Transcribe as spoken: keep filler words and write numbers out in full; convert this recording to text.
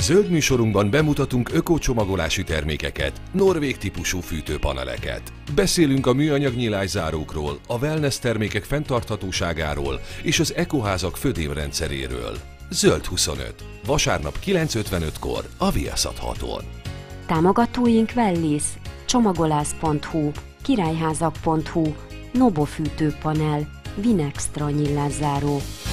Zöld műsorunkban bemutatunk ökocsomagolási termékeket, norvég típusú fűtőpaneleket. Beszélünk a műanyag nyilászárókról, a wellness termékek fenntarthatóságáról és az ekoházak födémrendszeréről. Zöld huszonöt. Vasárnap kilenc ötvenötkor a Viaszat haton. Támogatóink Wellis, csomagolász pont hu, királyházak pont hu, Nobo fűtőpanel, Vinextra nyilászáró.